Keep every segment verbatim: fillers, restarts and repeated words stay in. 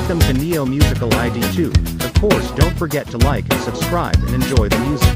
Welcome to Neo Musical I D two. Of course, don't forget to like and subscribe and enjoy the music.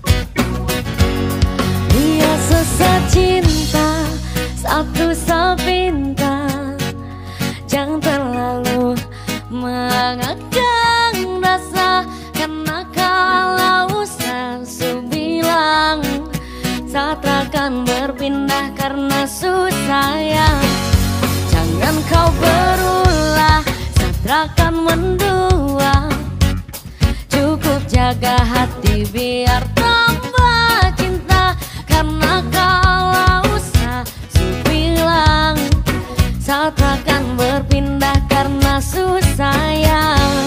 Dia secinta, satu sepinta, jangan terlalu mengekang rasa, karena kalau sesu bilang saat akan berpindah karena susah ya. Jangan kau berulah saat akan mendua, cukup jaga hati biar tambah cinta, karena kalau sesu bilang saat akan berpindah karena susah ya.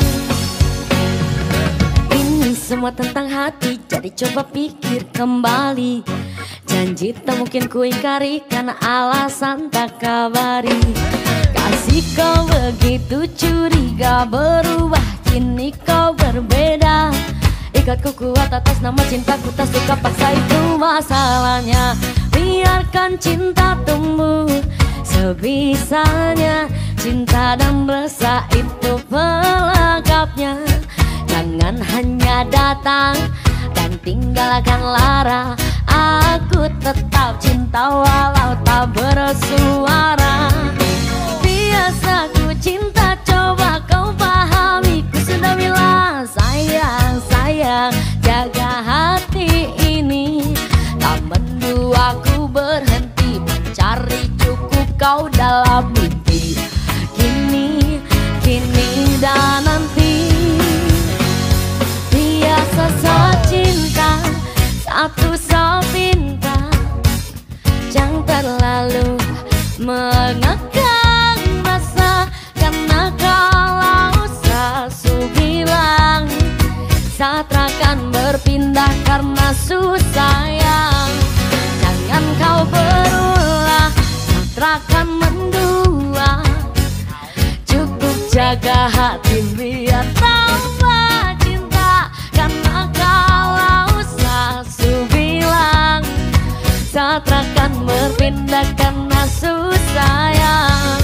Ini semua tentang hati, jadi coba pikir kembali. Janji tak mungkin ku ingkari, karena alasan tak kabari. Kasih kau begitu curiga, berubah kini kau berbeda. Ikatku kuat atas nama cintaku, tak suka paksa itu masalahnya. Biarkan cinta tumbuh sebisanya, cinta dan rasa itu pelengkapnya. Jangan hanya datang dan tinggalkan lara. Aku tetap cinta walau tak bersuara. Biasa ku cinta, coba kau pahami. Ku sudah bilang sayang, sayang, jaga hati ini. Tak mendua ku berhenti mencari, cukup kau dalam mimpi. Kini, kini dan nanti. Biasa secinta, satu sepinta, jangan terlalu mengekang rasa, karena kalau sesu bilang saat akan berpindah karena susah ya. Jangan kau berulah saat akan mendua, cukup jaga hati biar tambah cinta, karena kalau sesu bilang saat akan berpindah karena susah ya.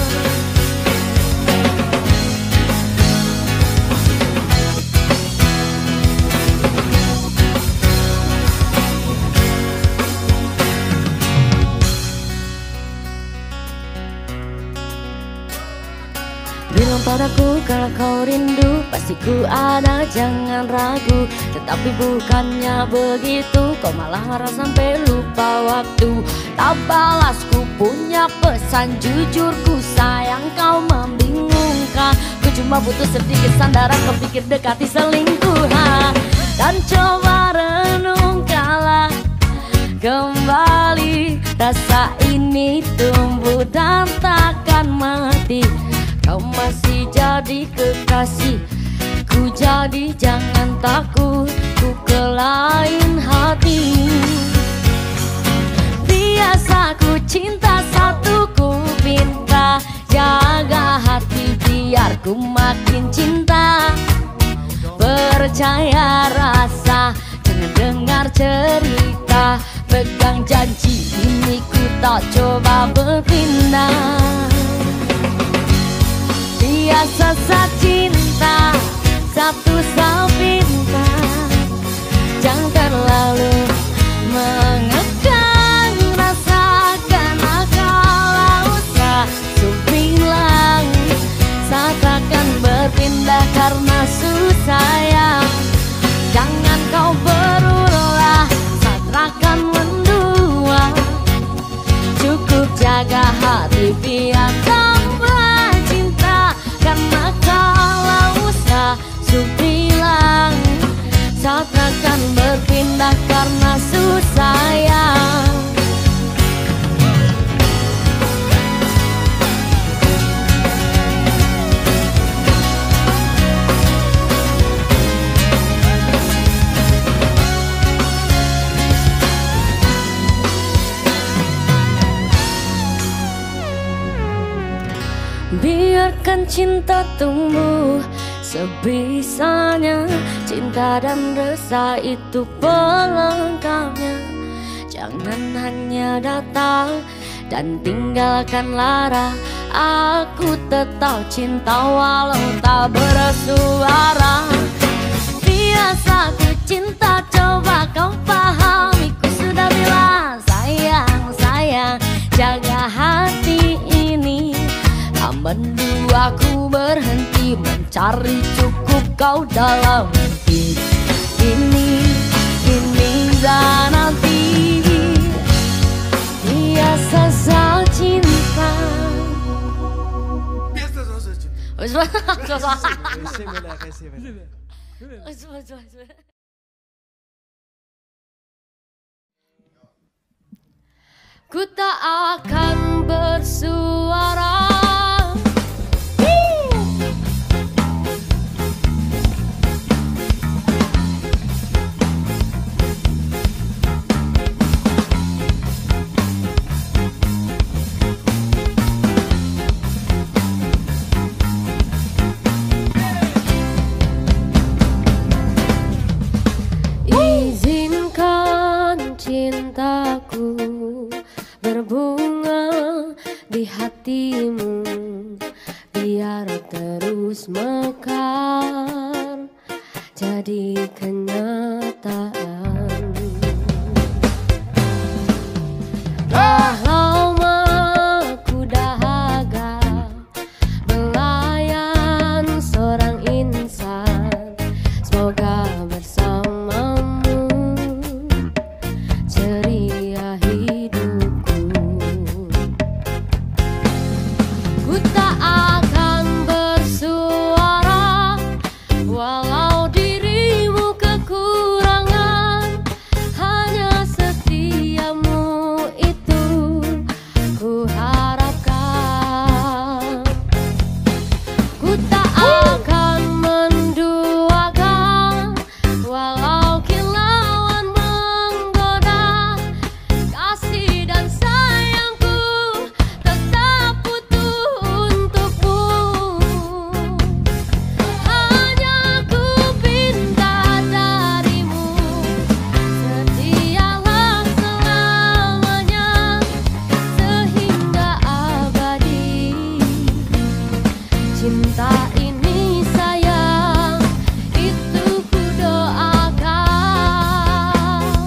Bilang padaku kalau kau rindu, pasti ku ada, jangan ragu. Tetapi bukannya begitu, kau malah marah sampai lupa waktu. Tak balas ku punya pesan, jujur ku sayang kau membingungkan. Ku cuma butuh sedikit sandaran, kau pikir dekati selingkuhan. Dan coba renungkanlah kembali, rasa ini tumbuh dan takkan mati. Kau masih jadi kekasih ku, jadi jangan takut ku ke lain hati. Biasa ku cinta, satu ku pinta, jaga hati biar ku makin cinta. Percaya rasa, jangan dengar cerita, pegang janji ini ku tak coba berpindah. Biasa secinta, satu sepinta, jangan terlalu mengekang rasa, karena kalau sesu bilang saat akan berpindah karena susah ya. Jangan kau berulah saat akan mendua, cukup jaga hati biar tambah cinta, karena kalau sesu bilang saat akan berpindah karena susah ya. Biarkan cinta tumbuh sebisanya, cinta dan rasa itu pelengkapnya. Jangan hanya datang dan tinggalkan lara. Aku tetap cinta walau tak bersuara. Biasa ku cinta, coba kau pahami. Ku sudah bilang sayang, sayang, jaga hati ini. Mendua ku berhenti mencari cukup kau dalam mimpi. Ini, ini dan nanti biasa saja cinta. Biasa saja cinta. Ku tak akan bersuara. Izinkan cintaku berbunga di hatimu, biar terus mekar jadi kenyataan. Dah lama ku dahaga belayan seorang insan, semoga bersamamu ceria hidupku. Ku tak akan bersuara walau dirimu kekurangan, hanya setiamu itu ku harapkan. Ku tak akan menduakan walau kilauan menggoda, kasih dan sayangku tetap utuh untukmu. Hanya ku pinta darimu, setialah selamanya sehingga abadi. Cinta ini sayang, itu ku doakan.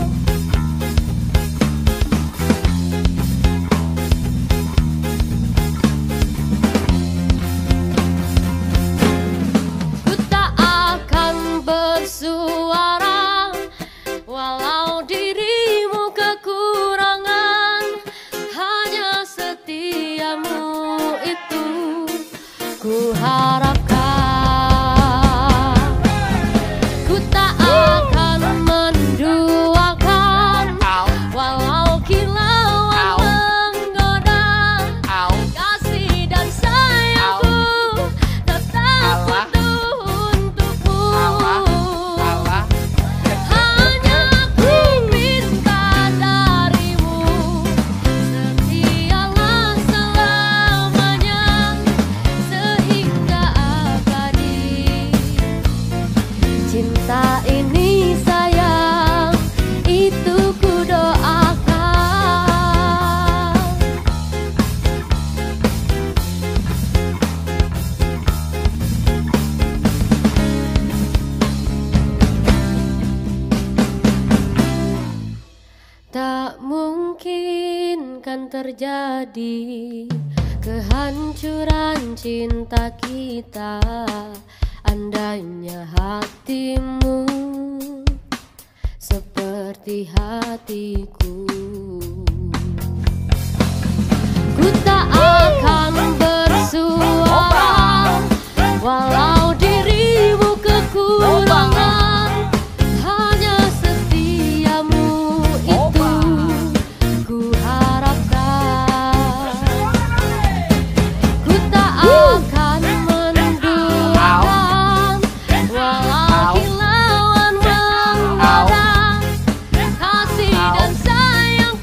Ku tak akan bersuara walau dirimu kekurangan, hanya setiamu itu ku harapkan. Ku tak akan menduakan walau kilauan menggoda, kasih dan sayangku tetap utuh untukmu. Hanya ku minta darimu, setialah selamanya sehingga abadi. Cinta ini sayang, itu ku doakan. Tak mungkin kan terjadi kehancuran cinta kita, andainya hatimu seperti hatiku. Ku tak akan bersuara walau dirimu kekurangan, hanya setiamu itu ku harapkan. Ku tak akan menduakan walau kilauan menggoda, kasih dan sayang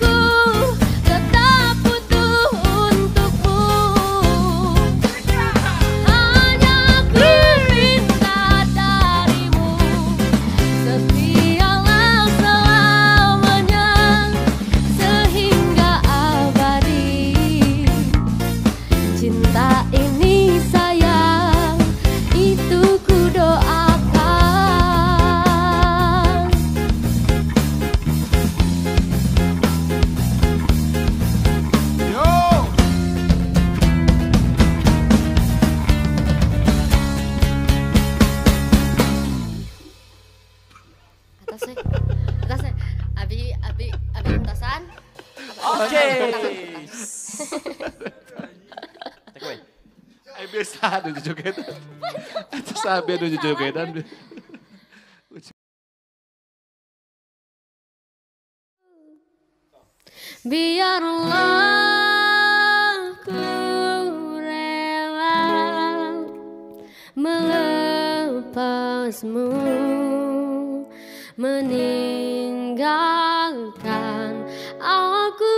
Biasa ada jogetan. Itu sabi ada jogetan. Biarlah ku rela melepasmu, meninggalkan aku.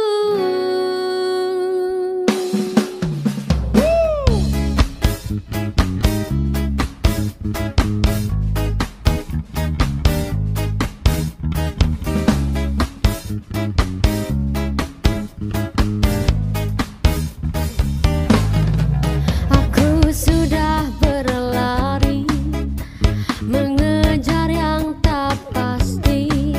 Aku sudah berlari mengejar yang tak pasti.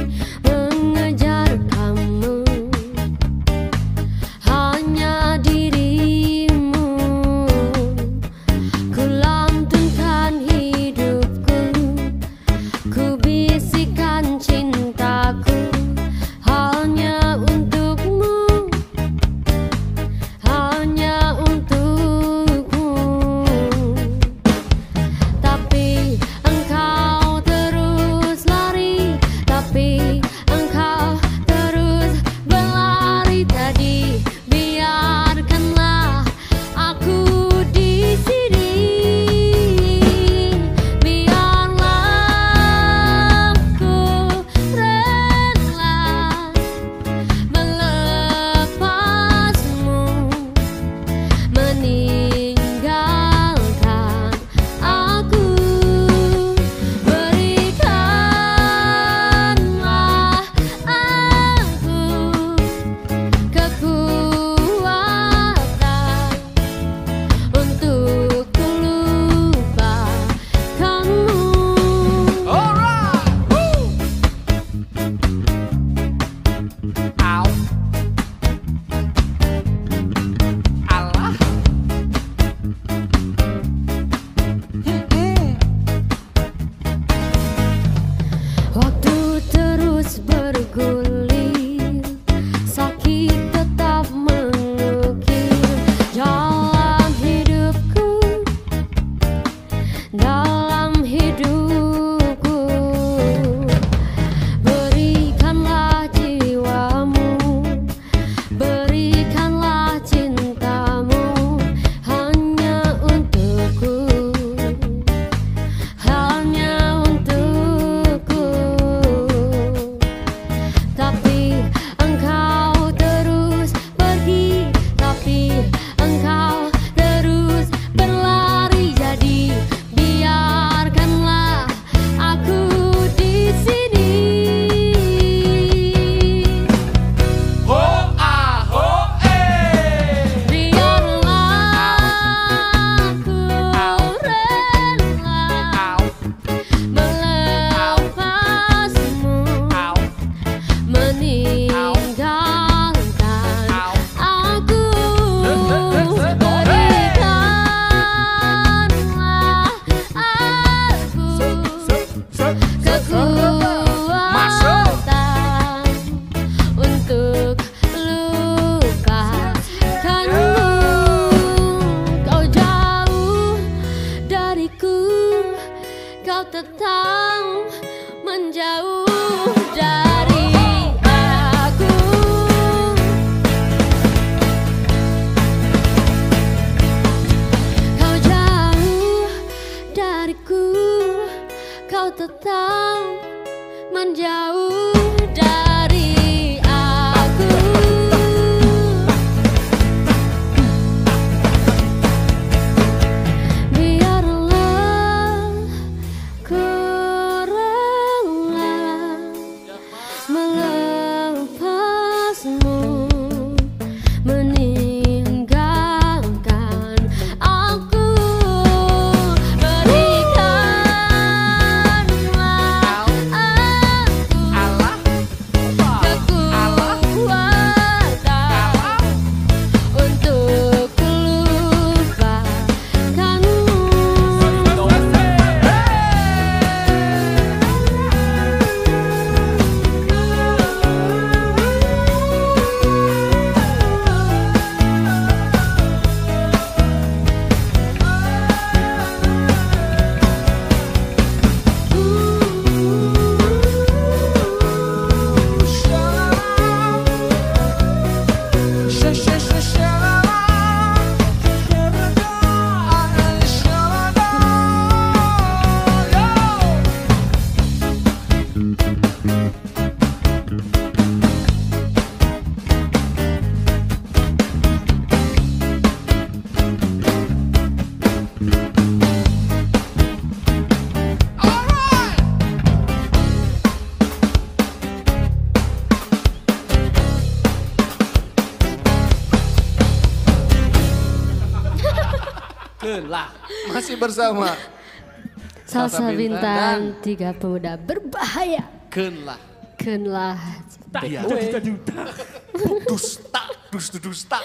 Kelah. Masih bersama Salsa Bintang, tiga pemuda berbahaya. Kelah. Kelah. Iya. Dusta, dus dusta.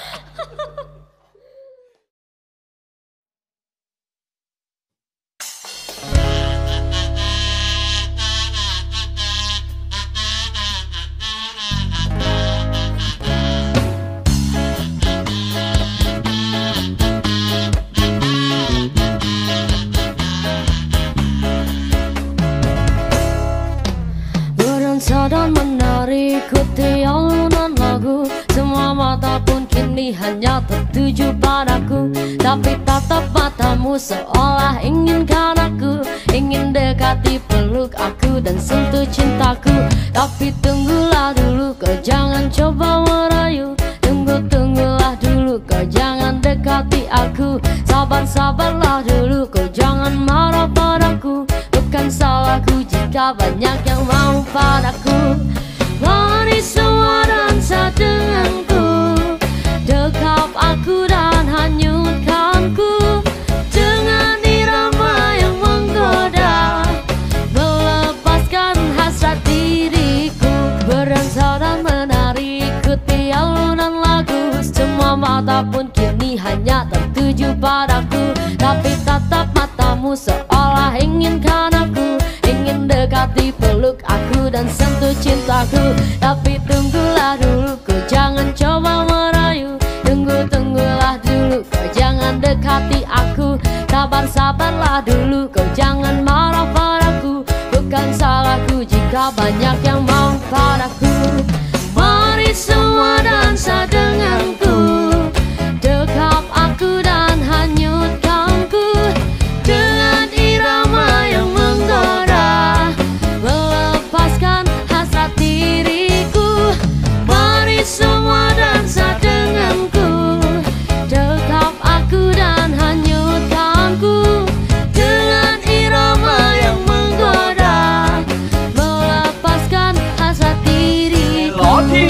Dan menari ikuti alunan lagu. Semua mata pun kini hanya tertuju padaku. Tapi tatap matamu seolah inginkan aku, ingin dekati, peluk aku dan sentuh cintaku. Tapi tunggulah dulu, kau jangan coba merayu. Tunggu-tunggulah dulu, kau jangan dekati aku. Sabar-sabarlah dulu, kau jangan marah padaku. Bukan salahku jika banyak yang mau padaku. Mari semua dansa denganku, dekap aku dan hanyutkanku dengan irama yang menggoda, melepaskan hasrat diriku. Berdansa dan menari ikuti alunan lagu. Semua mata pun kini hanya tertuju padaku. Tapi tatap matamu seolah inginkan aku, ingin dekati, peluk aku dan sentuh cintaku. Tapi tunggulah dulu, kau jangan coba merayu. Tunggu-tunggulah dulu, kau jangan dekati aku. Sabar-sabarlah dulu, kau jangan marah padaku. Bukan salahku jika banyak yang mau padaku. Mari semua dansa denganku, dekap aku dan hanyutkanku dengan irama yang menggoda, melepaskan hasrat diriku. Mari semua dansa denganku, dekap aku dan hanyutkanku dengan irama yang menggoda, melepaskan hasrat diriku.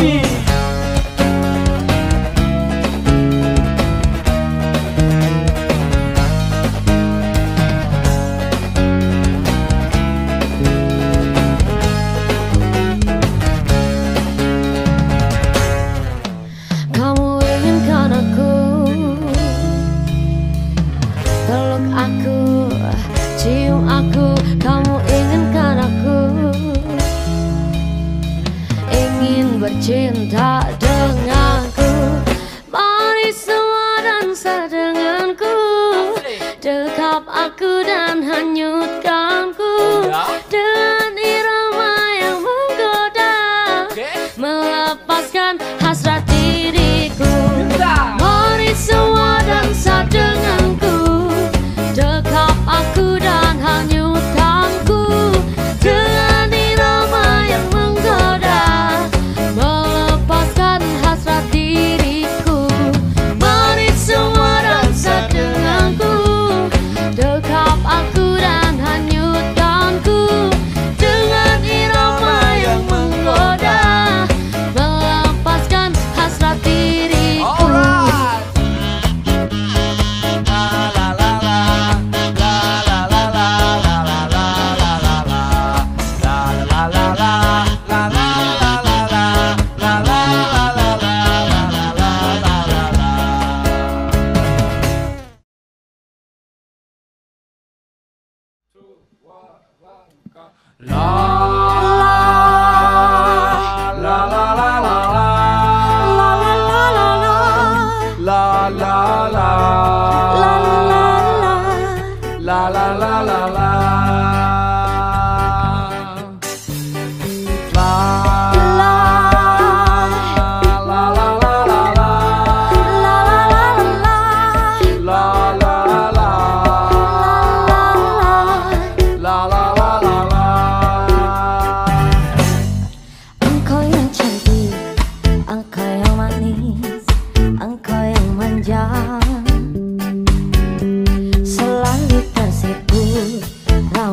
Kamu inginkan aku, peluk aku, cium aku. Kamu inginkan aku, ingin bercinta denganku. Mari semua dansa denganku, dekap aku dan hanyutkanku dengan irama yang menggoda, melepaskan hasrat diriku. Mari semua dansa denganku, dekap aku dan hanyutkanku dengan irama yang menggoda, melepaskan hasrat diriku. Mari semua dansa denganku, dekap aku dan hanyutkanku dengan irama yang menggoda, melepaskan hasrat diriku. Engkau yang cantik, engkau yang manis, engkau yang manja, selalu tersipu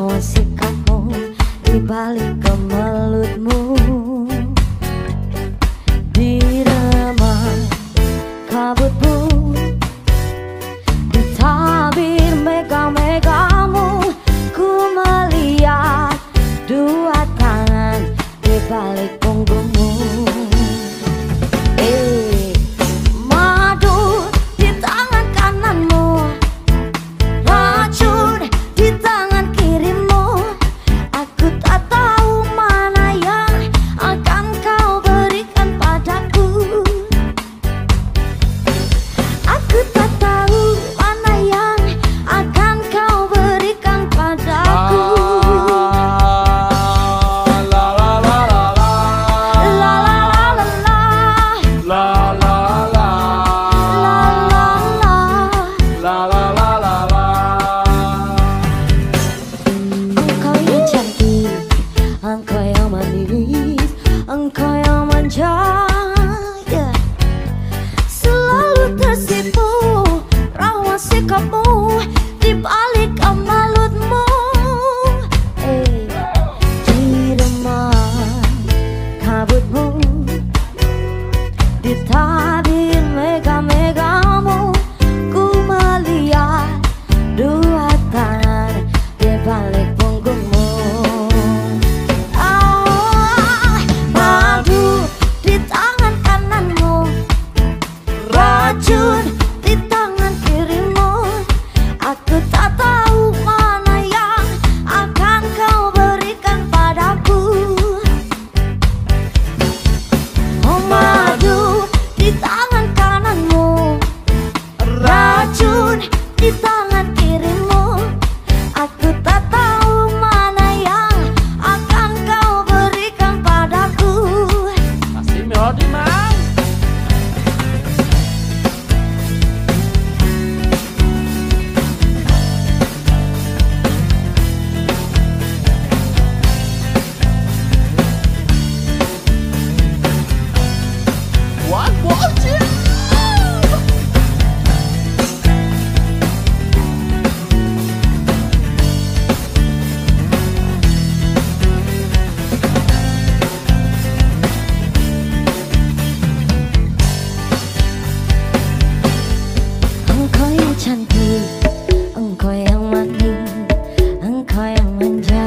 cantik, engkau yang manis, engkau yang manja.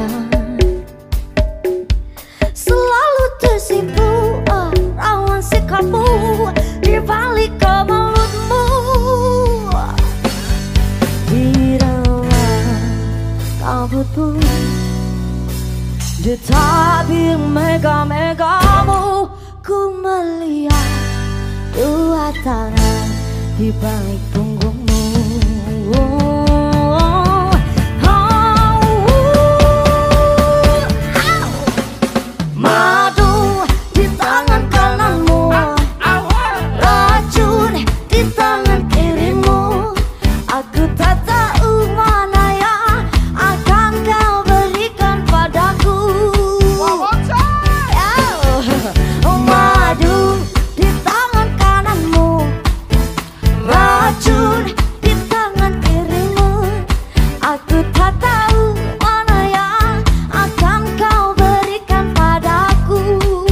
Selalu tersipu oh, rawan sikapmu di balik kemalutmu. Bila kau butuh di tabir mega-megamu, ku melihat dua tangan di balik punggungmu. Oh, oh, oh. Madu di tangan kananmu, racun di tangan kirimu. Aku tak tahu mana yang akan kau berikan padaku. Oh, madu di tangan kananmu, racun di tangan kirimu. Aku tak tahu mana yang akan kau berikan padaku.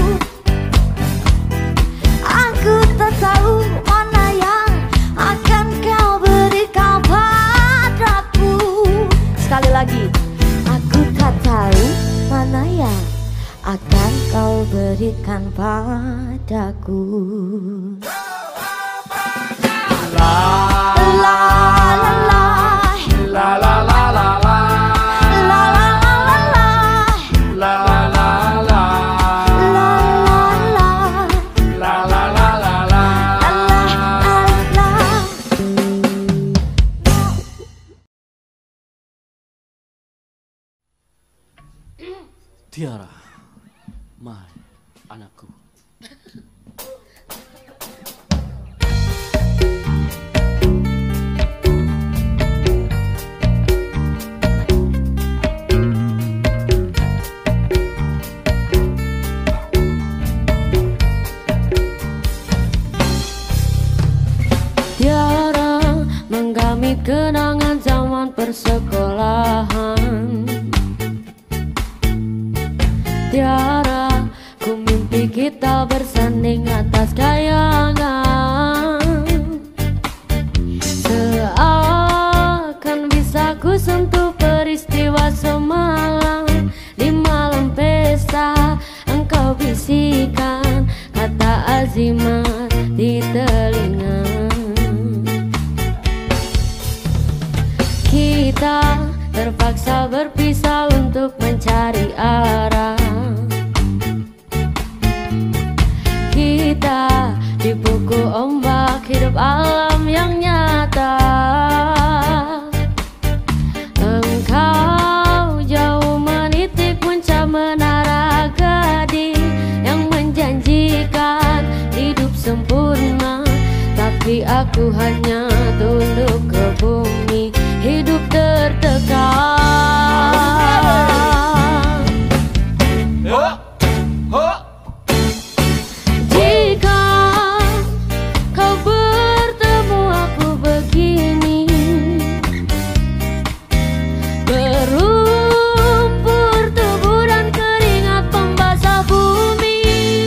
Aku tak tahu mana yang akan kau berikan padaku. Sekali lagi, aku tak tahu mana yang akan kau berikan padaku. La la la la La la la la la. la la la la La la la la. la la la La la la la la. Tiara, Mai, anakku. Tiara menggamit kenangan zaman persekolahan. Tiara, ku mimpi kita bersanding atas kayangan. Seakan bisa ku sentuh peristiwa semalam. Di malam pesta engkau bisikan kata azimat di telinga. Kita terpaksa berpisah untuk mencari arah. Kita dipukul ombak hidup alam yang nyata. Engkau jauh menitik puncak menara gading yang menjanjikan hidup sempurna. Tapi aku hanya tunduk ke bumi, hidup tertekan. Jika kau bertemu aku begini, berumpur tubuh dan keringat pembasah bumi.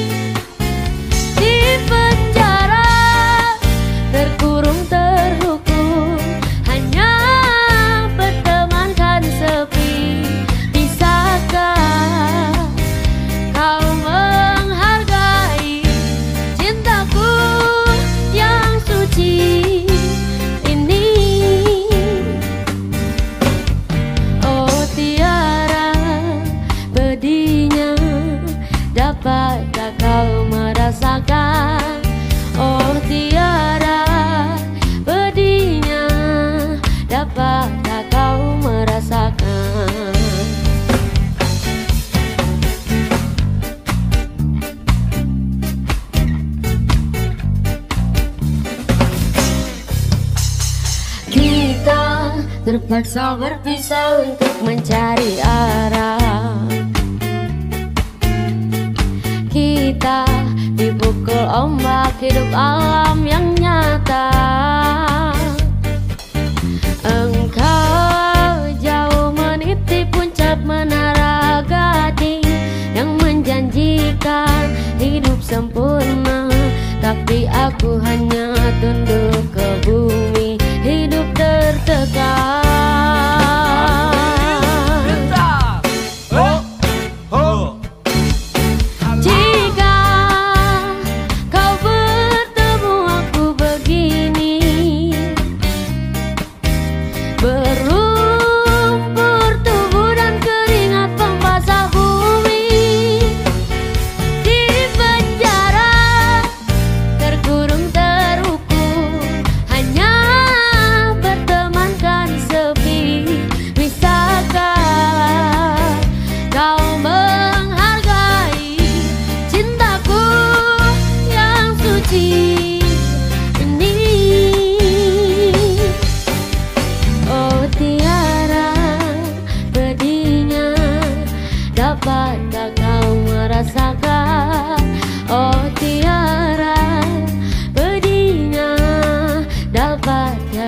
Di penjara terkurung terhukum, hanya bertemankan sepi. Bisakah kau menghargai cintaku yang suci ini? Oh Tiara, pedihnya dapatkah kau merasakan? Oh Tiara, pedihnya dapatkah kau merasakan? Kita terpaksa berpisah untuk mencari arah. Kita dipukul ombak hidup alam yang nyata. Engkau jauh meniti puncak menara gading yang menjanjikan hidup sempurna. Tapi aku hanya tunduk ke bumi, hidup terus.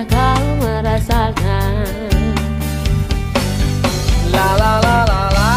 kau merasakan. La la la la la.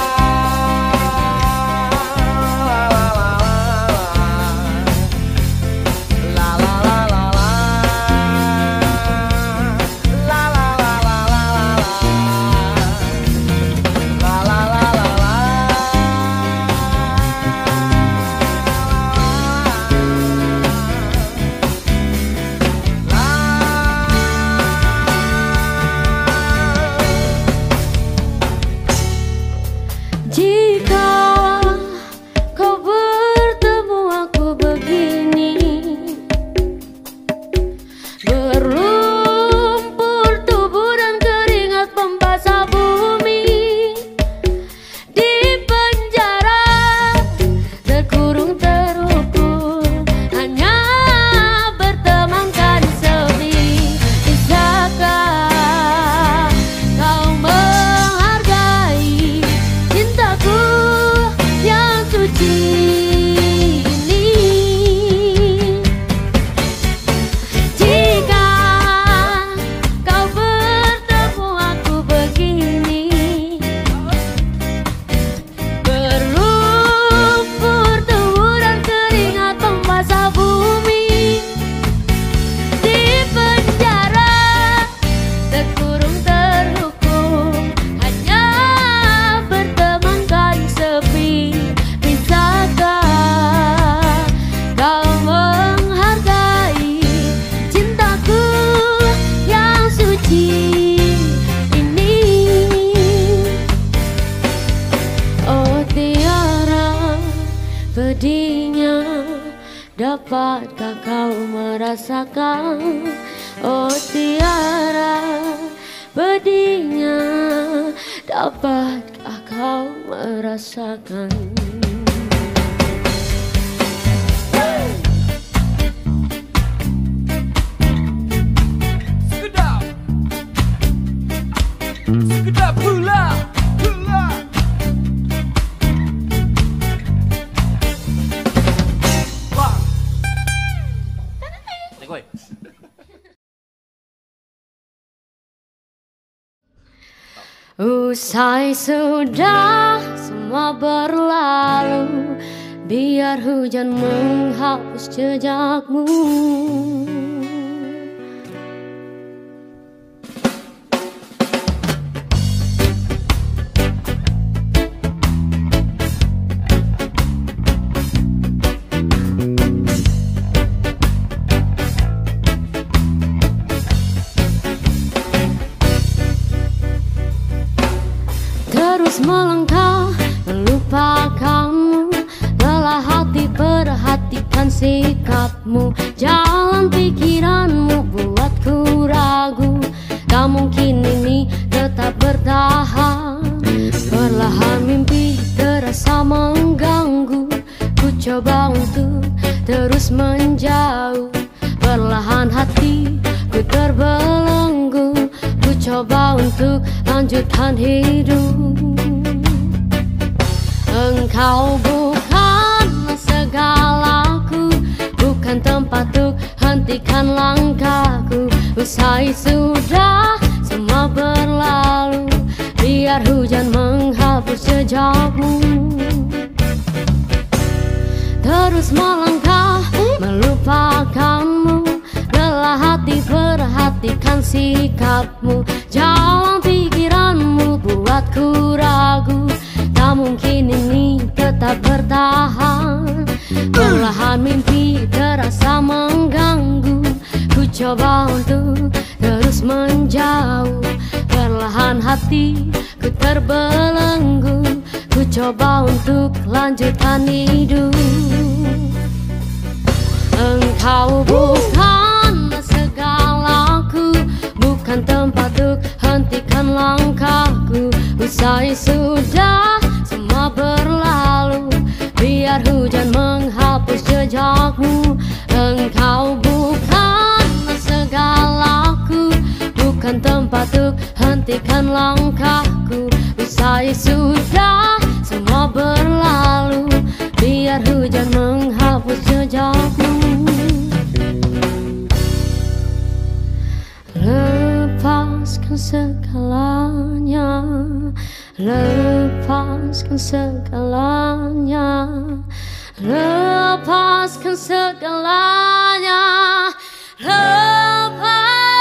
Jika kau bertemu aku begini, berlumpur tubuh dan keringat membasah bumi, di penjara terkurung terhukum, hanya bertemankan sepi. Bisakah kau menghargai cintaku yang suci ini? Jika kau bertemu aku begini, berlumpur tubuh dan keringat membasah bumi, di penjara terkurung terhukum, hanya bertemankan sepi. Bisakah kau menghargai cintaku yang suci ini? Oh tiara, pedihnya dapatkah kau merasakan? Oh tiara, pedihnya dapatkah kau merasakan? Sekedap, sekedap pula, pula. Wah. Tekoy. Usai sudah semua berlalu, biar hujan menghapus jejakmu. Terus melangkah melupakanmu, lelah hati perhatikan sikapmu. Jalan pikiranmu buatku ragu, tak mungkin ini tetap bertahan. Perlahan mimpi terasa mengganggu, ku coba untuk terus menjauh. Perlahan hati ku terbelenggu, ku coba untuk lanjutkan hidup. Engkau bukanlah segalaku, bukan tempat untuk hentikan langkahku. Usai sudah semua berlalu, biar hujan menghapus jejakmu. Terus melangkah melupakanmu, lelah hati perhatikan sikapmu. Jalan pikiranmu buatku ragu, tak mungkin ini tetap bertahan. Perlahan mimpi terasa mengganggu, ku coba untuk terus menjauh. Perlahan hati ku terbelenggu, ku coba untuk lanjutkan hidup. Engkau bukan segalaku, bukan tempat untuk hentikan langkahku. Usai sudah semua berlalu, biar hujan menghapus jejakmu. Engkau bukan segalaku, bukan tempat untuk hentikan langkahku. Usai sudah semua berlalu, biar hujan menghapus jejakmu. lepaskan segalanya, lepaskan segalanya, lepaskan segalanya, lepas.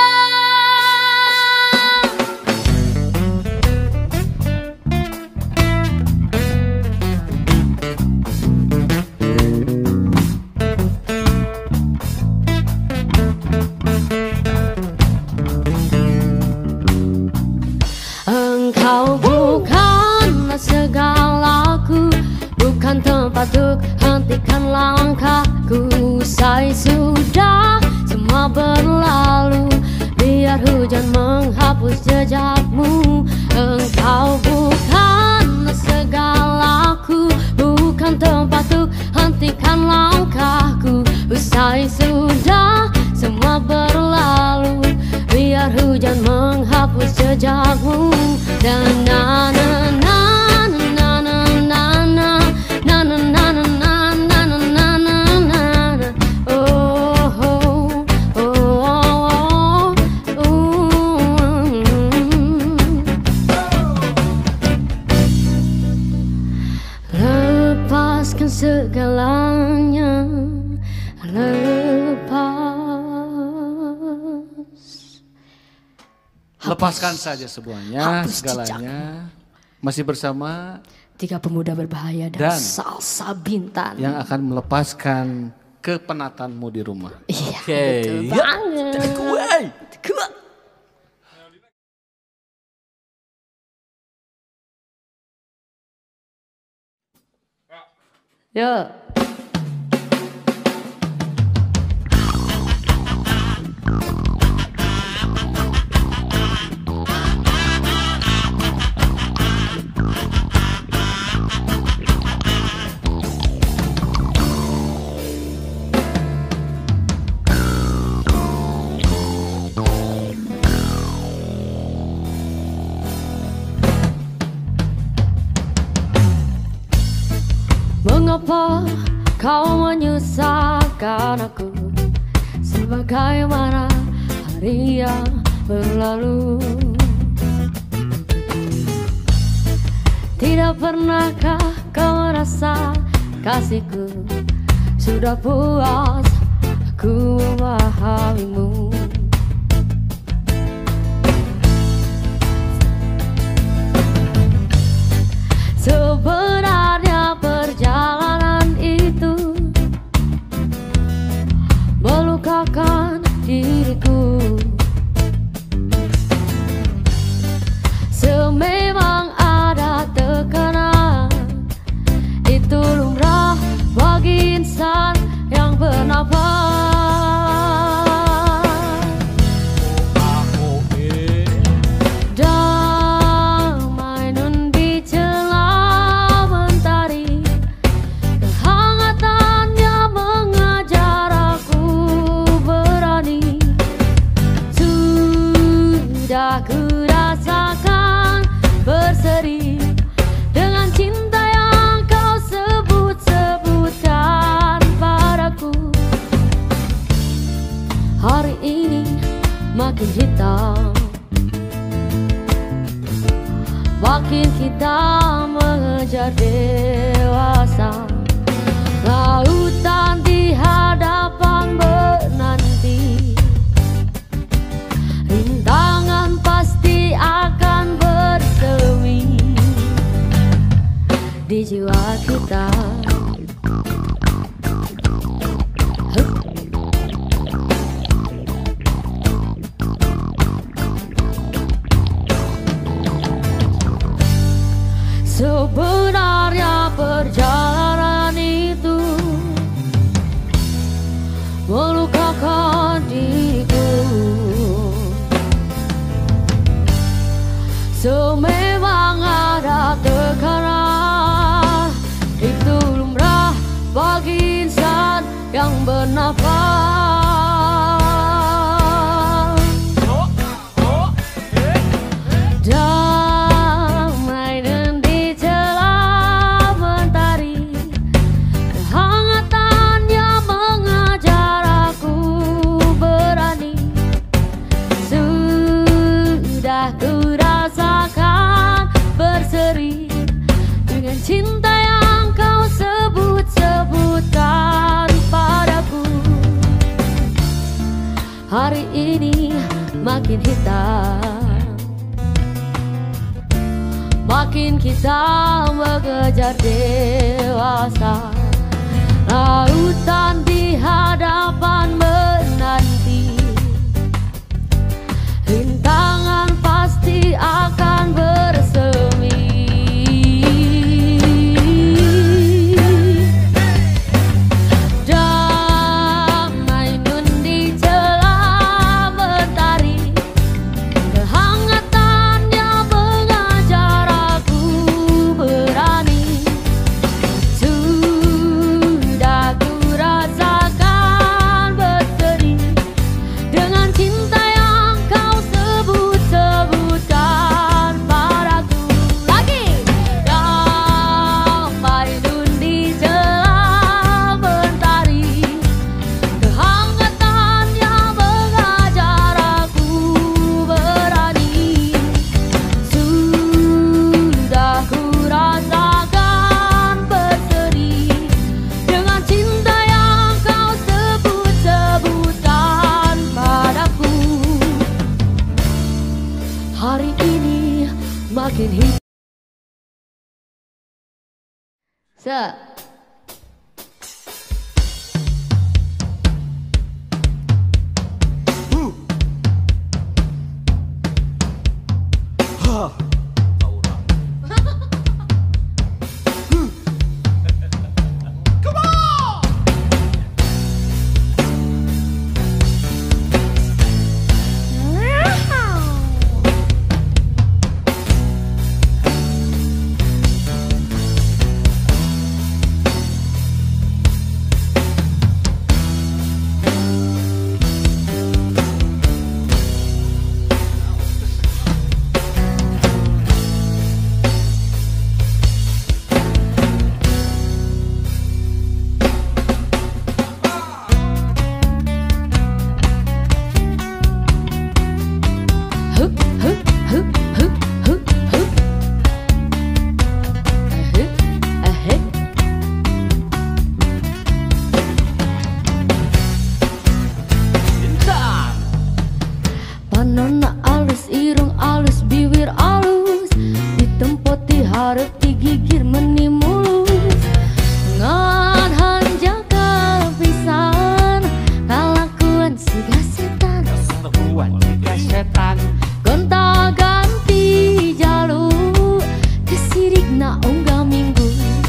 Engkau bukanlah segalaku, bukan tempat untuk hentikan langkahku. Usai sudah semua berlalu, biar hujan menghapus jejakmu. Engkau bukanlah segalaku, bukan tempat untuk hentikan langkahku. Usai sudah semua berlalu, biar hujan menghapus jejakmu. Dan na na na na na na na na na na na na na na na na. Oh oh oh oh. Lepaskan segalanya, lepas. Lepaskan saja semuanya, Hapus segalanya. Masih bersama Tiga Pemuda Berbahaya dan, Dan Salsa Bintan yang akan melepaskan kepenatanmu di rumah. Iya, Oke. betul Ya. banget. Gue. Gue. Ya. Mengapa kau menyusahkan aku, sebagaimana hari yang berlalu? Tidak pernahkah kau merasa kasihku sudah puas aku memahamimu? Sebenarnya perjalanan itu melukakan diriku. Sememang ada tekanan, itu lumrah bagi insan yang bernafas. Ku rasakan berseri dengan cinta yang kau sebut-sebutkan padaku. Hari ini makin hitam, makin kita mengejar dewasa. Lautan di hadapan menanti, rintangan pasti akan bersemi di jiwa kita. Sebenarnya perjalanan itu melukakan diriku. Sememang ada tekanan, itu lumrah bagi insan yang bernafas. Damai dan di celah mentari, makin hitam. Makin kita mengejar dewasa, lautan di hadapan menanti, rintangan pasti akan bersemi. Damai nun di celah mentari, kehangatannya mengajar aku berani. Sudah ku rasakan berseri dengan cinta yang kau sebut-sebutkan padaku. Lagi damai nun di celah mentari, kehangatannya mengajar aku berani. Sudah ku rasakan berseri dengan cinta yang kau sebut-sebutkan padaku. Hari ini makin hidup. Se Hup, hup, hup, hup, hup, hup. Ahe, ahe. Panonna alus, irung alus, bibir alus, ditempoti harap digigir meni mulus. Ngan hanjaka pisan, kalakuan siga setan. Setan Gonta ganti jalur, kesirik na unggal minggu.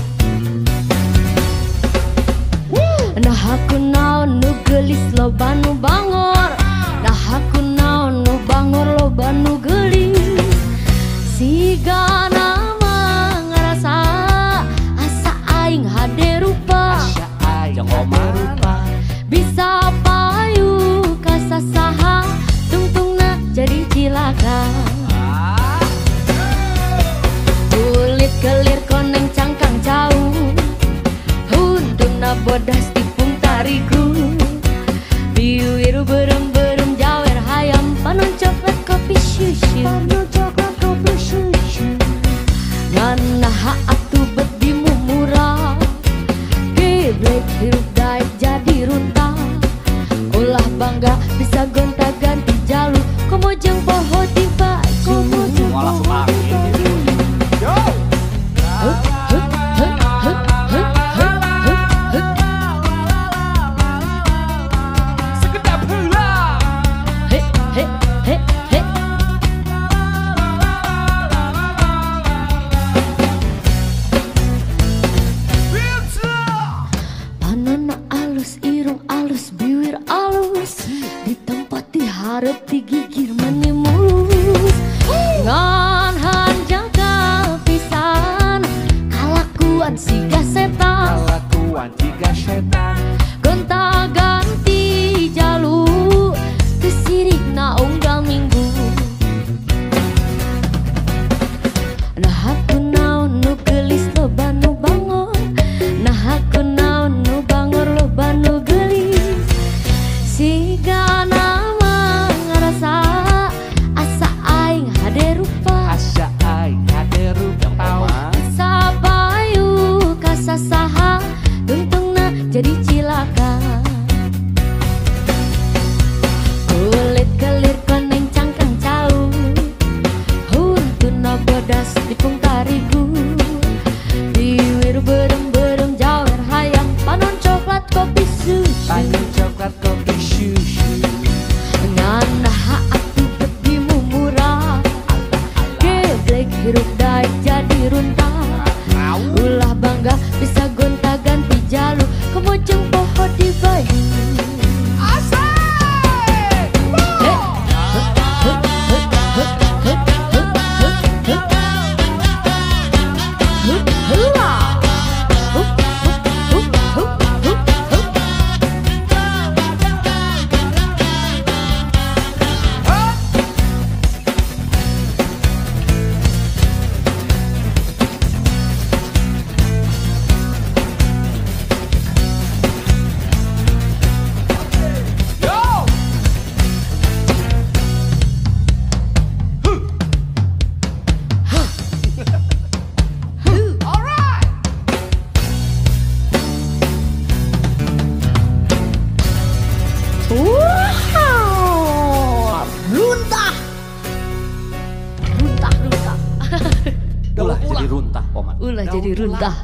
Nah aku naon nu gelis loba nu bangor, nah aku naon nu bangor loba nu gelis. Siga nama ngerasa asa aing hade rupa, Yang omar rupa bisa payu kasasaha tungtungna jadi cilaka. Kulit kelir koneng cangkang jauh, hundungna bodas tipung tariku. Biuir berem-berem jawer hayam, panon coklat kopi susu, panon coklat kopi susu. Nganaha atuh bet dimumurah, geblek hirup daek jadi runtah. Ulah bangga bisa gonta ganti jalur, komo jeung poho di baju. Komo jeung Walah poho di semakin. baju. Hup, hup, hup, hup, hup, hup, hup, hup. Sekedap hula. He, he, he, he. Panonna alus, irung alus, bibir alus, ditempati harap digigir meni mulus. Ngan hanjaka pisan, kalakuan siga setan. Kelakuan tiga setan Gonta ganti jalur, kesirik na unggal minggu. Nah aku naon nu gelis loba nu bangor, nah aku naon nu bangor loba nu gelis. Siga nama ngerasa asa aing hade rupa, jadi runtah.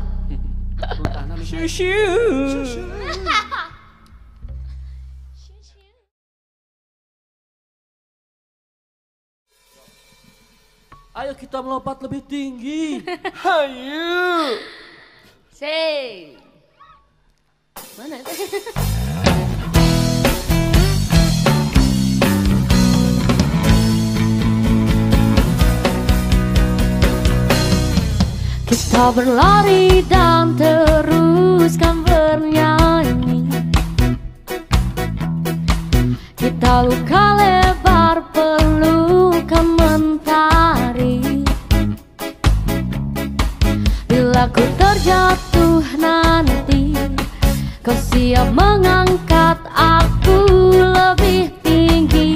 Ayo kita melompat lebih tinggi. Hayu. Say. Mana itu? Kita berlari dan teruskan bernyanyi. Kita luka lebar pelukan mentari. Bila ku terjatuh nanti, kau siap mengangkat aku lebih tinggi.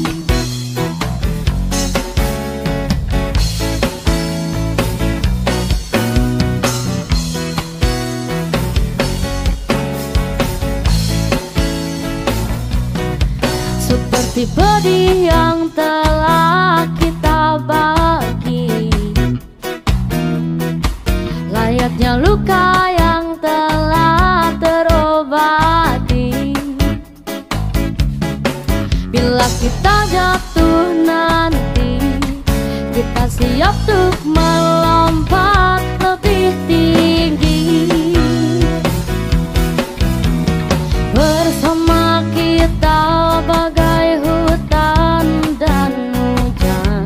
Seperti benih yang telah kita bagi, layaknya luka yang telah terobati. Bila kita jatuh nanti, kita siap untuk melompat lebih tinggi. Bersama kita bagai hutan dan hujan.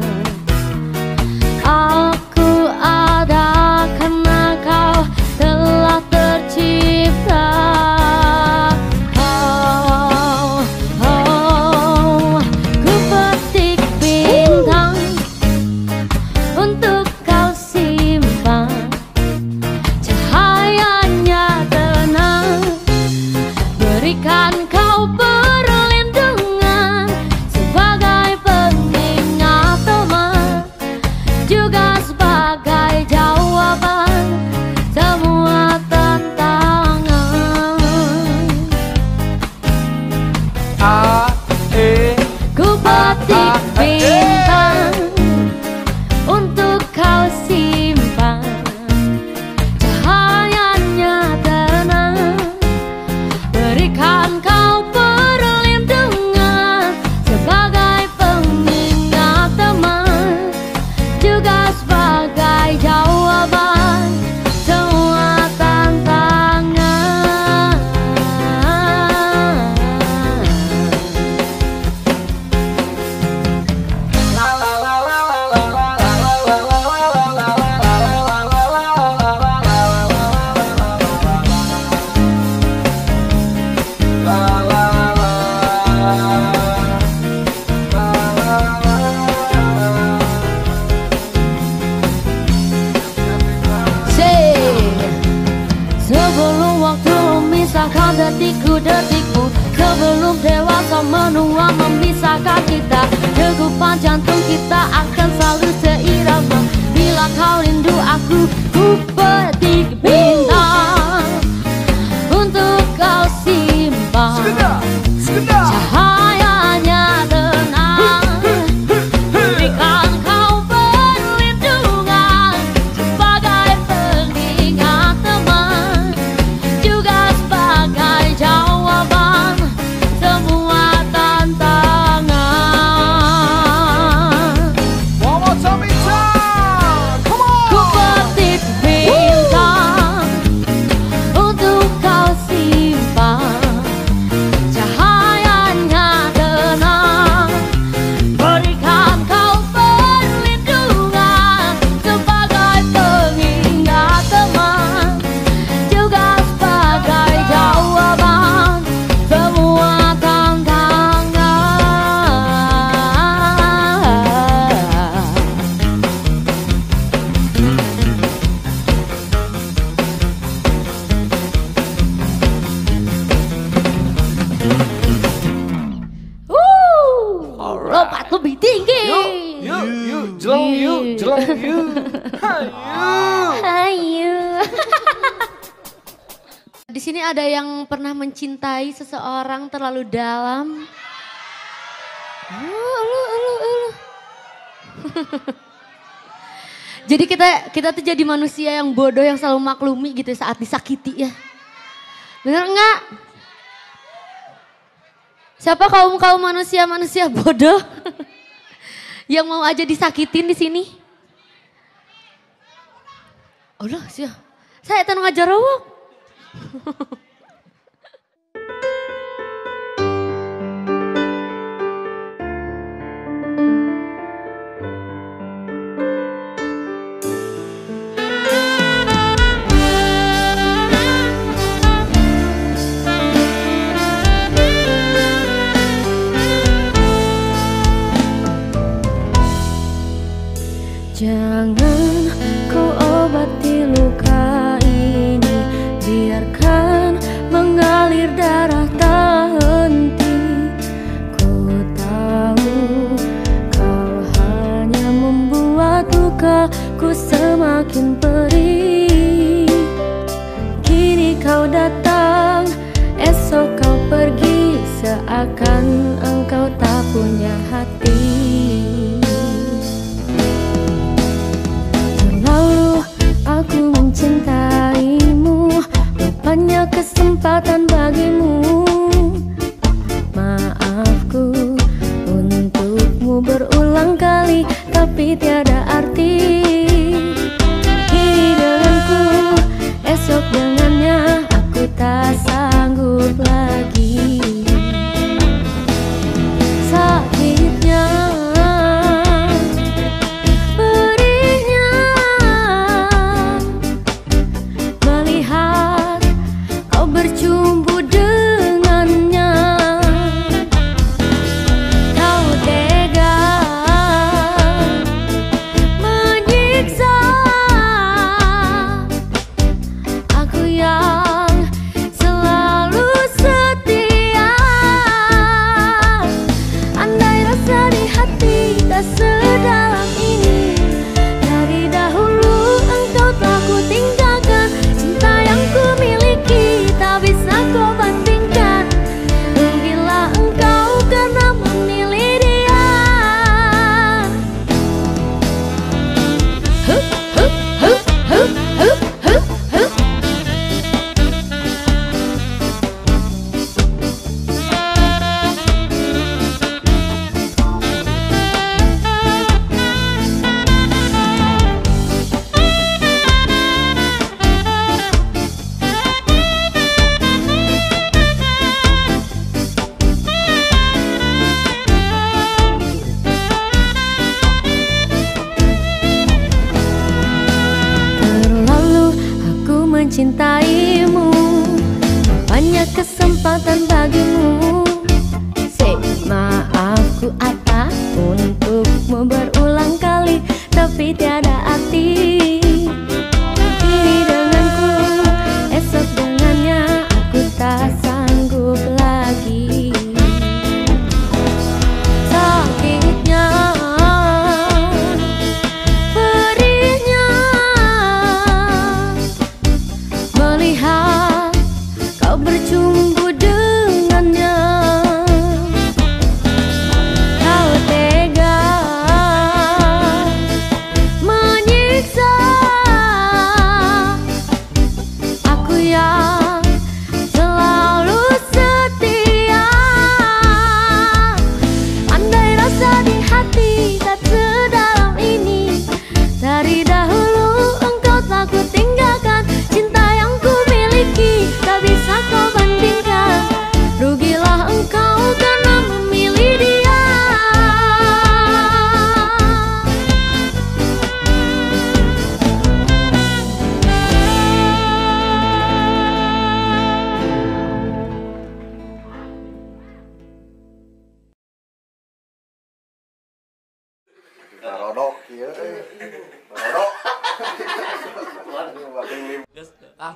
Aku ada karena kau telah tercipta. Oh, oh, ku petik bintang untuk kau simpan. Cahayanya tenang, berikan kau perlindungan sebagai pengingat teman, juga sebagai jawaban semua tantangan. A E Ku petik bintang untuk kau simpan. Cahayanya tenang, berikan kau perlindungan sebagai pengingat teman, juga sebagai jawaban semua tantangan. Sebelum waktu memisahkan detikku-detikmu, sebelum dewasa menua memisahkan kita, degupan jantung kita akan selalu seirama. Bila kau rindu aku, ku petik bintang untuk kau simpan. Cahayanya tenang, berikan kau perlindungan sebagai pengingat teman, juga sebagai jawaban semua tantangan. One more time in time. Come on. Ku petik bintang untuk kau simpan. Cahayanya tenang, berikan kau perlindungan sebagai pengingat teman, juga sebagai jawaban semua tantangan. Wuh, lompat lebih tinggi. Yuk, yuk, jelong yuk, jelong yuk. Hayu. Ayo. Di sini ada yang pernah mencintai seseorang terlalu dalam. Oh, elu, elu, elu. Jadi kita kita tuh jadi manusia yang bodoh yang selalu maklumi gitu saat disakiti ya. Bener enggak? Siapa kaum-kaum manusia-manusia bodoh yang mau aja disakitin di sini? Allah sih. Saya tanah ngajar rawak. Jangan kau obati luka ini, biarkan mengalir darah tak henti. Ku tahu kau hanya membuat lukaku semakin perih. Kini kau datang, esok kau pergi, seakan engkau tak punya hati. Aku mencintaimu, rupanya kesempatan bagimu. Maafku untukmu berulang kali, tapi tiada arti. Kini denganku, esok dengannya, aku tak sanggup lagi. Sakitnya mencintaimu, banyak kesempatan bagimu. Say maafku apa untukmu berulang kali, tapi tiada arti. Kini denganku, esok dengannya, aku tak sanggup lagi. Sakitnya melihat kau bercumbu dengannya. Kau tega menyiksa aku yang selalu setia. Andai rasa di hati tak sedalam ini, dari dahulu engkau telah ku tinggalkan. Cinta yang ku miliki tak bisa kau bandingkan. Rugilah engkau karena memilih dia. Rodok kieu euy. Rodok. Ah.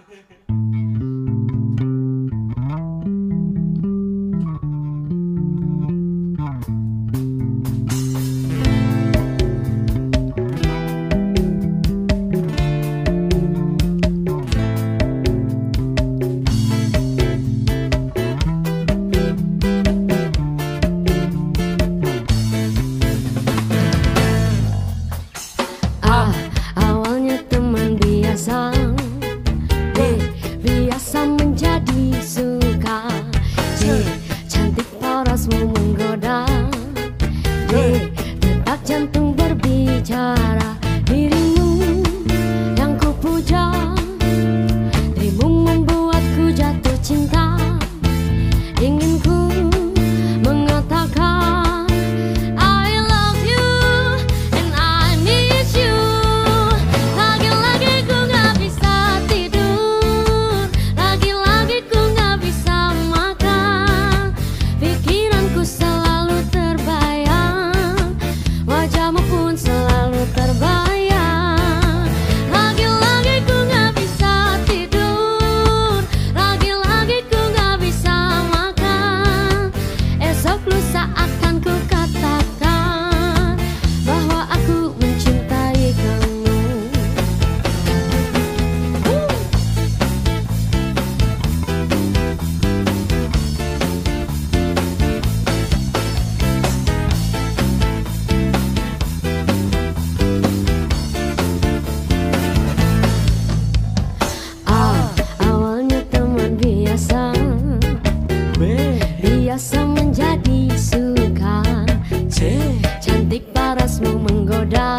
terusmu menggoda.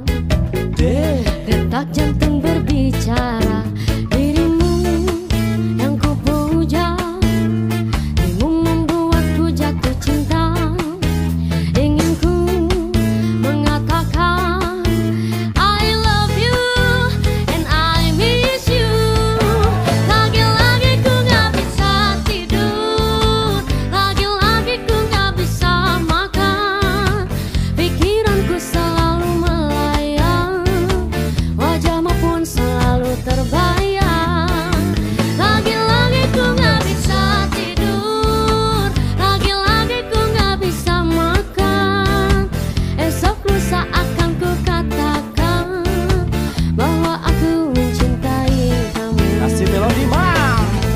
Detak jantung berbicara, dirimu yang ku puja. Dirimu membuatku jatuh cinta. Ingin ku mengatakan I love you and I miss you. Lagi-lagi ku gak bisa tidur, lagi-lagi ku gak bisa makan. Pikiranku selalu melayang, wajahmu pun selalu terbayang. Lagi-lagi ku gak bisa tidur, lagi-lagi ku gak bisa makan. Esok lusa akan ku katakan bahwa aku mencintai kamu. Kasih melodi mah.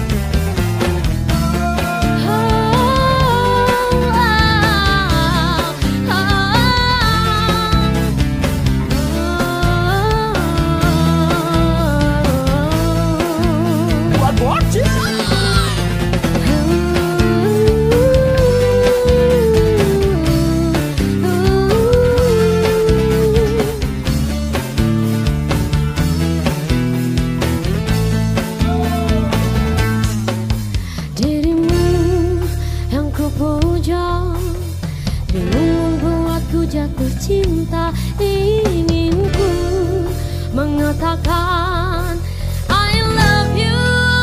Buat bocil. Dirimu yang ku puja, dirimu membuatku jatuh cinta. Ingin ku mengatakan I love you.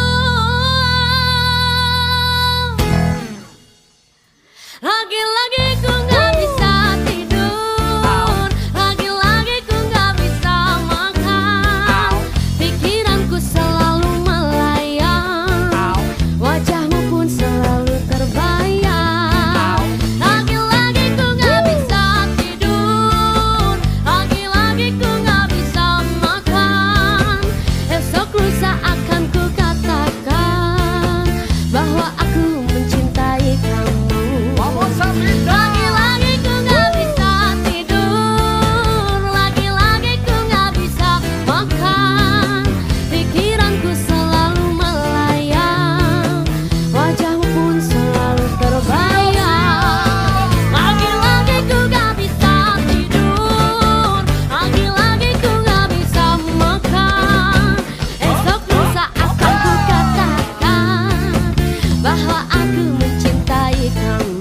Lagi-lagi ku gak bisa tidur, lagi-lagi ku gak bisa makan. Pikiranku selalu melayang, wajahmu pun selalu terbayang. Lagi-lagi ku gak bisa tidur, lagi-lagi ku gak bisa makan. Esok lusa akan ku katakan bahwa aku mencintai kamu. Lagi-lagi ku gak bisa tidur, lagi-lagi ku gak bisa makan. Pikiranku selalu melayang, wajahmu pun selalu terbayang. Lagi-lagi ku gak bisa tidur, lagi-lagi ku gak bisa makan. Esok lusa akan ku katakan bahwa aku mencintai kamu.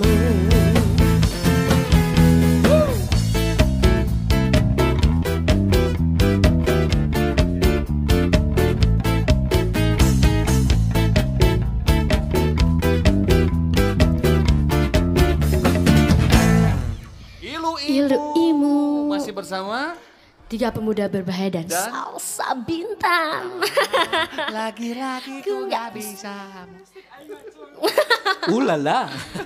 Ilu Ilu Imu, masih bersama. tiga pemuda berbahaya dan, Dan? salsa bintang. Lagi-lagi ku gak bisa. Ulala.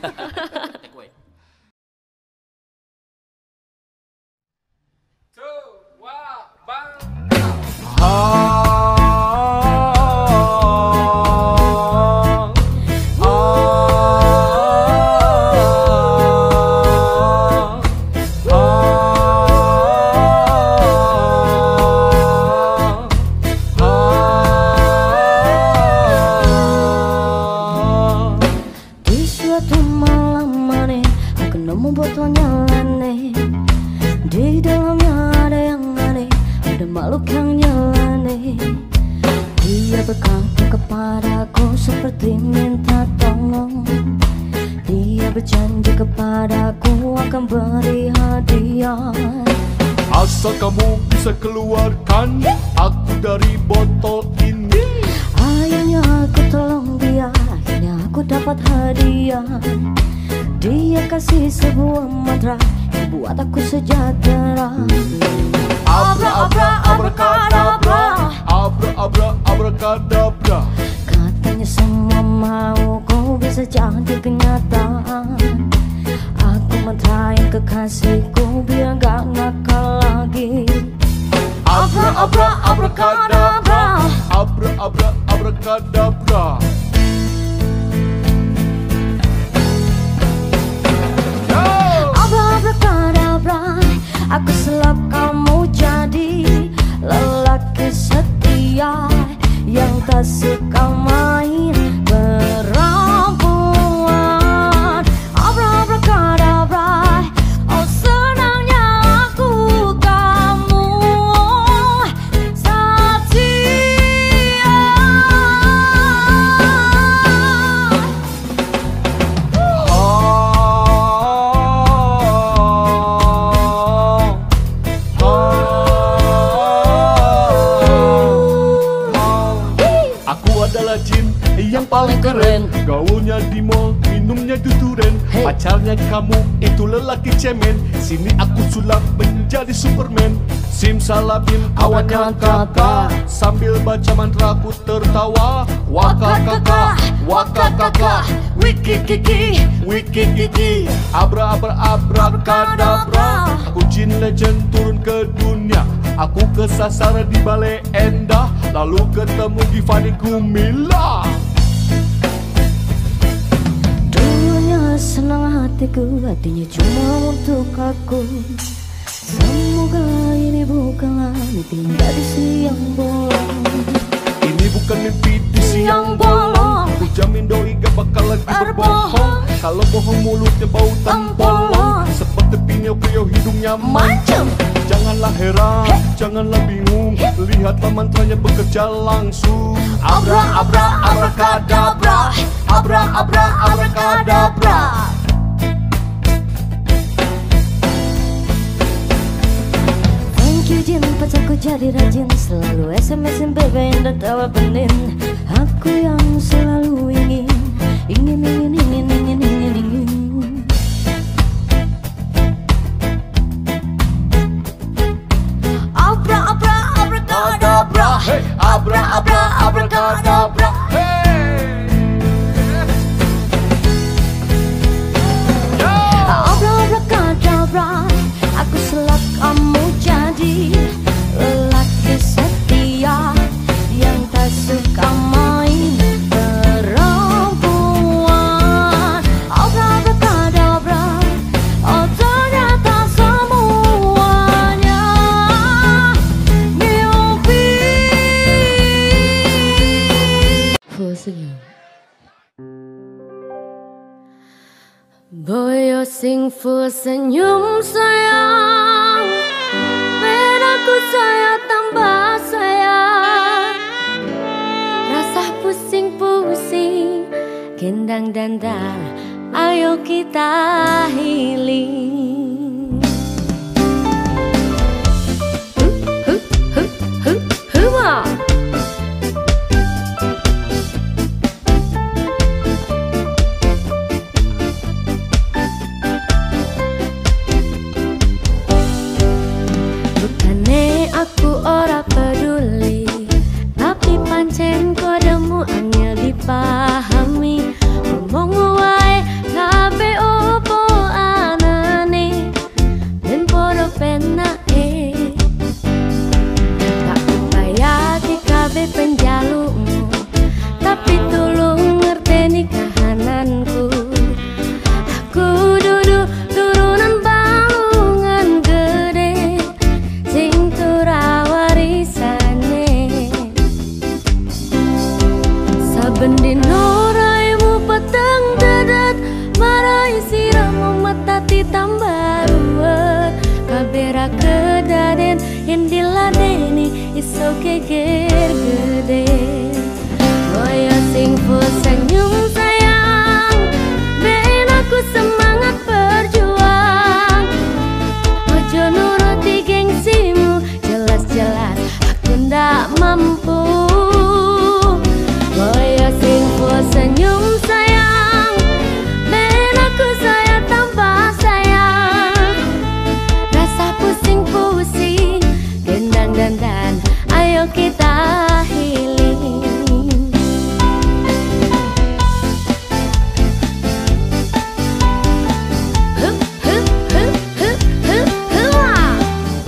Di suatu malam aneh, aku nemu botol nyelane. Di dalamnya ada yang aneh, ada makhluk yang nyelane. Dia berkata kepadaku seperti minta tolong. Dia berjanji kepadaku akan beri hadiah. Asal kamu bisa keluarkan aku dari botol ini. Akhirnya aku tolong dia, akhirnya aku dapat hadiah. Dia kasih sebuah mantra yang buat aku sejahtera. Abra abra abrakadabra, abra abra abrakadabra. Katanya semua mauku bisa jadi kenyataan. Aku mantrain kekasihku biar gak nakal lagi. Abra abra abrakadabra, abra abra abrakadabra. Abra-abrakadabra, aku sulap kamu jadi lelaki setia yang tak suka main perempuan. Abra-abrakadabra, oh senangnya aku pacarnya kamu itu lelaki cemen. Sini aku sulap menjadi Superman. Simsalabim awannya kakak, sambil baca mantra aku tertawa. Waka kakak, waka kakak, wiki kiki, wiki kiki. Abra abra abra kadabra, aku jin legend turun ke dunia. Aku kesasar di Balai Endah, lalu ketemu Giovanni Gumila. Dulunya senang hatiku, hatinya cuma untuk aku. Semoga ini bukanlah mimpi dari siang bolong. Ini bukan mimpi di siang bolong. Ku jamin doi gak bakal lagi berbohong. Kalau bohong mulutnya bau tampolong, seperti Pinocchio hidungnya mancung. Janganlah heran, janganlah bingung, lihatlah mantranya bekerja langsung. Abra abra abrakadabra, abra abra abrakadabra. Thank you Jin, pacarku jadi rajin, selalu S M S-in B B dan tawa penin. Aku yang selalu ingin, ingin, ingin, ingin, ingin, ingin, ingin. Abra abra abrakadabra, Hey, abra abra abrakadabra. Abra abrakadabra, aku selak kamu jadi lelaki setia yang tak suka main perempuan. Abra abrakadabra, oh ternyata semuanya mimpi. Boyo sing full senyum sayang, ben aku saya tambah sayang. Rasa pusing-pusing, gendang dandar, ayo kita healing. Huh, huh, huh, huh, huh. Aku ora peduli, tapi pancen kodemu angel dipahami. Ngomong wae kabeh opo anane, ben podo penake. Tak upaya ki kabeh penjalukmu, tapi tulung ngerteni kahananku. Aku dudu turunan bangungan gede, sing warisane. Saben dino raimu peteng dedet, marai siramu metati tambah ruwet. Kabera kedaden yang diladeni iso geger gede. Koyo sing full senyum sayang, ben aku semangat berjuang. Ojo nuruti gengsimu, jelas-jelas aku ndak mampu. Koyo sing full senyum sayang, ben aku saya tambah sayang. Rasa pusing-pusing, gendang-dandan, ayo kita healing. Hup, hup, hup, hup, hup, hup.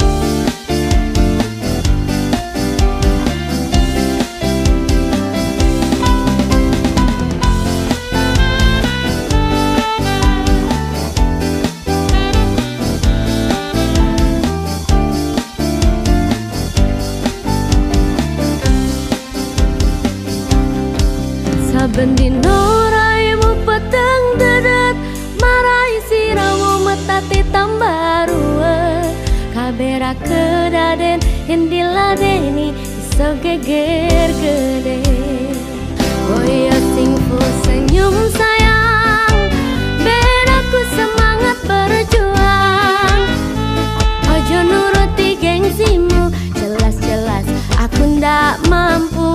Saben dino raimu peteng dedet, marai siramu metati tambah ruwet. Kabera kedaden yang diladeni iso geger gede. Koyo sing full senyum sayang, ben aku semangat berjuang. Ojo nuruti gengsimu, jelas-jelas aku ndak mampu.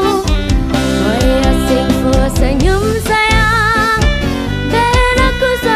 Koyo sing full senyum sayang, ben aku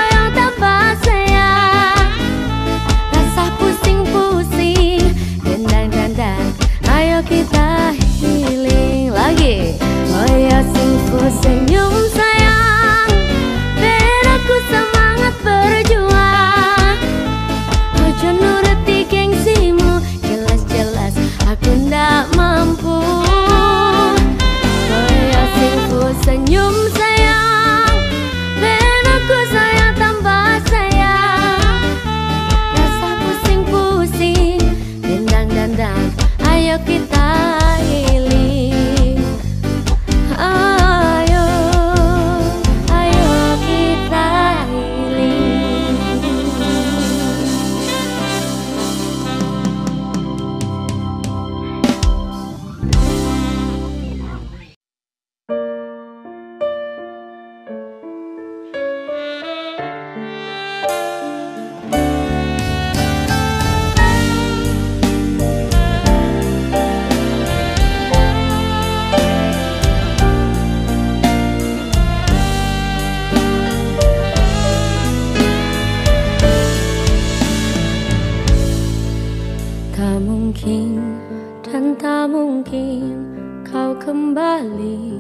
Tak mungkin dan tak mungkin kau kembali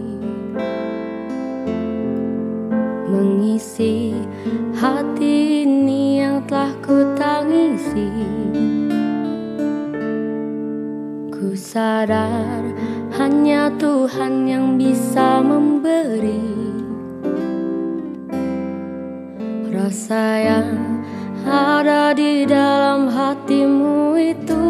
mengisi hati ini yang telah ku tangisi. Ku sadar hanya Tuhan yang bisa memberi rasa yang ada di dalam hatimu itu.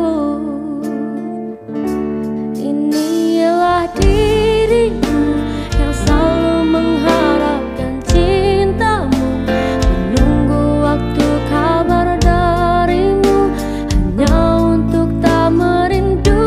Inilah diriku yang selalu mengharapkan cintamu, menunggu waktu kabar darimu hanya untuk tak merindu.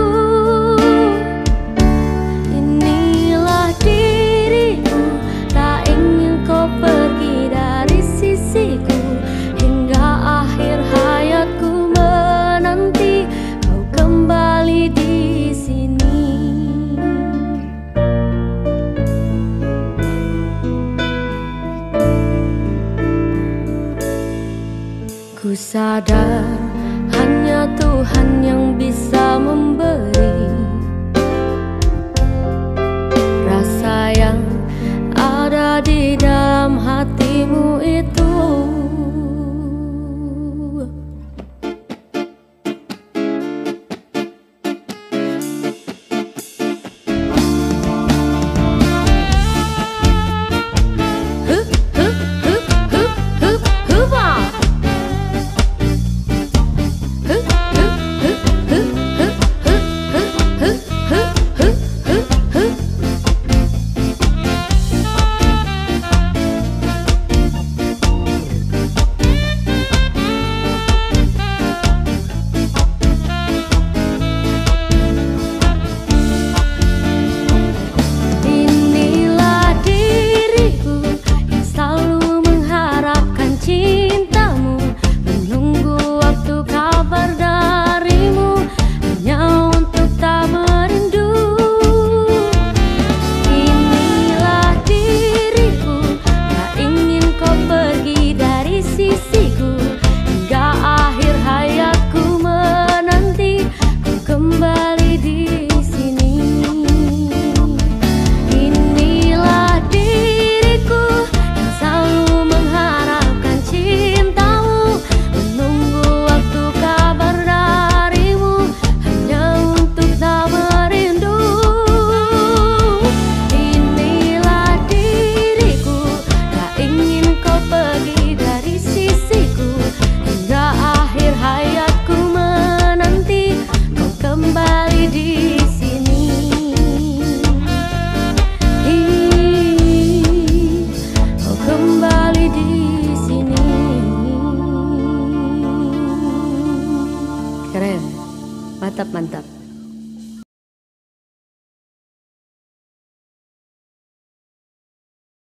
Inilah diriku, tak ingin kau pergi dari sisiku. Akhir hayatku menanti kau kembali di sini. Ku sadar hanya Tuhan yang bisa memberi rasa yang ada di dalam hatimu itu. Keren, mantap mantap.